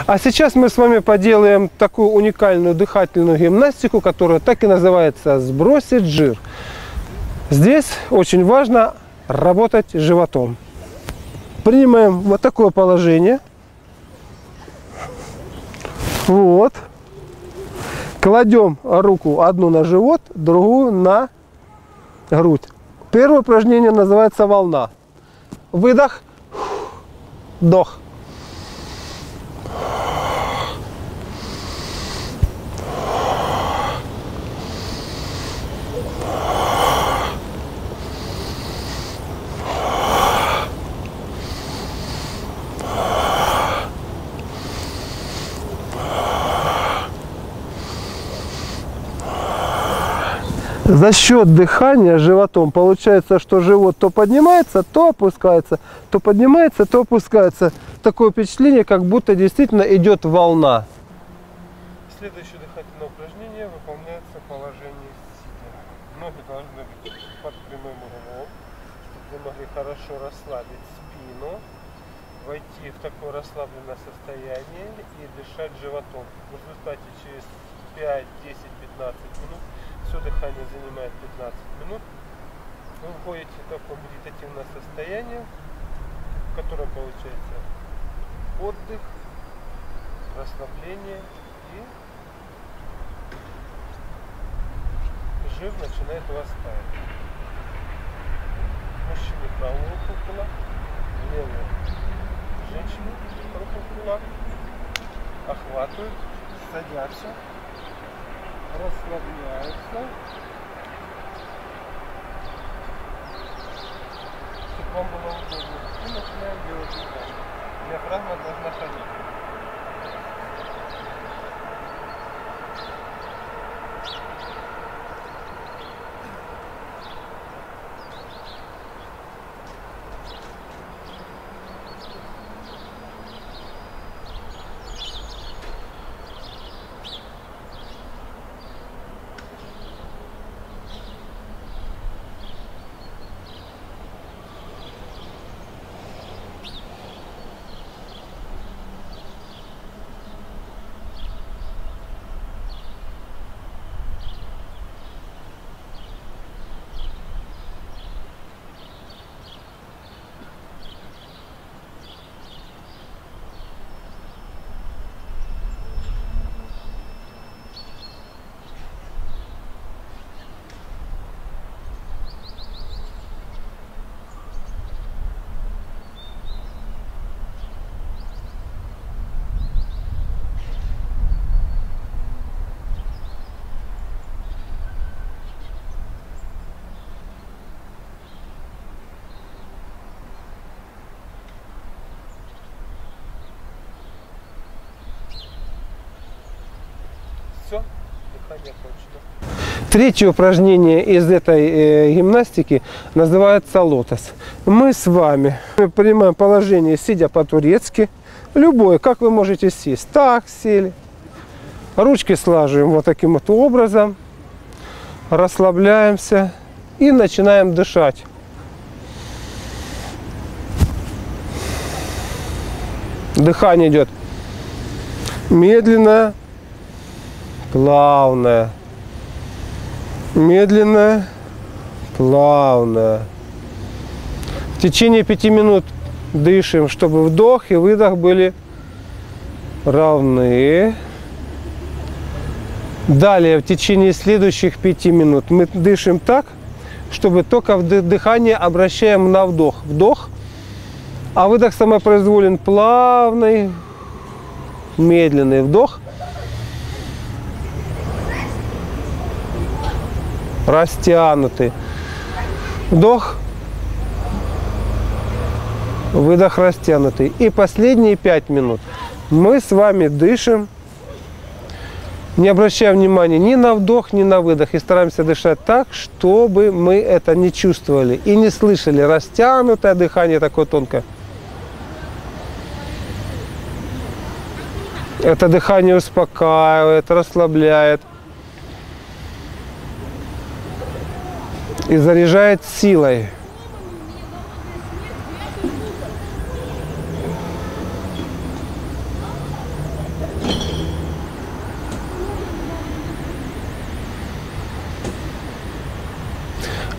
А сейчас мы с вами поделаем такую уникальную дыхательную гимнастику, которая так и называется «Сбросить жир». Здесь очень важно работать животом. Принимаем вот такое положение. Вот. Кладем руку одну на живот, другую на грудь. Первое упражнение называется волна. Выдох, вдох. За счет дыхания животом получается, что живот то поднимается, то опускается, то поднимается, то опускается. Такое впечатление, как будто действительно идет волна. Следующее дыхательное упражнение выполняется в положении сидя. Ноги должны быть под прямым углом, чтобы вы могли хорошо расслабить спину, войти в такое расслабленное состояние и дышать животом. В результате через 5, 10, 15 минут все дыхание занимает 15 минут. Вы входите в такое медитативное состояние, в котором получается отдых, расслабление и жир начинает у вас таять. Мужчины правую руку в кулак, левую женщины руку в кулак, охватывают, садятся, расслабляются, чтобы вам было удобно, и начинаем делать дыхание. Диафрагма должна ходить. Все, дыхание кончено. Третье упражнение из этой гимнастики называется лотос. Мы с вами принимаем положение, сидя по-турецки. Любое, как вы можете сесть. Так сели. Ручки слаживаем вот таким вот образом. Расслабляемся и начинаем дышать. Дыхание идет медленно, плавное. Медленно, плавно. В течение 5 минут дышим, чтобы вдох и выдох были равны. Далее, в течение следующих 5 минут мы дышим так, чтобы только дыхание обращаем на вдох. Вдох, а выдох самопроизволен, плавный, медленный вдох. Растянутый. Вдох. Выдох растянутый. И последние 5 минут мы с вами дышим, не обращая внимания ни на вдох, ни на выдох. И стараемся дышать так, чтобы мы это не чувствовали и не слышали. Растянутое дыхание такое тонкое. Это дыхание успокаивает, расслабляет. И заряжает силой.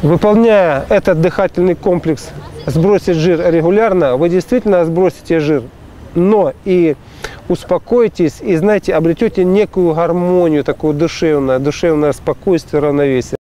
Выполняя этот дыхательный комплекс «Сбросить жир» регулярно, вы действительно сбросите жир, но и успокоитесь, и, знаете, обретете некую гармонию, такую душевное спокойствие, равновесие.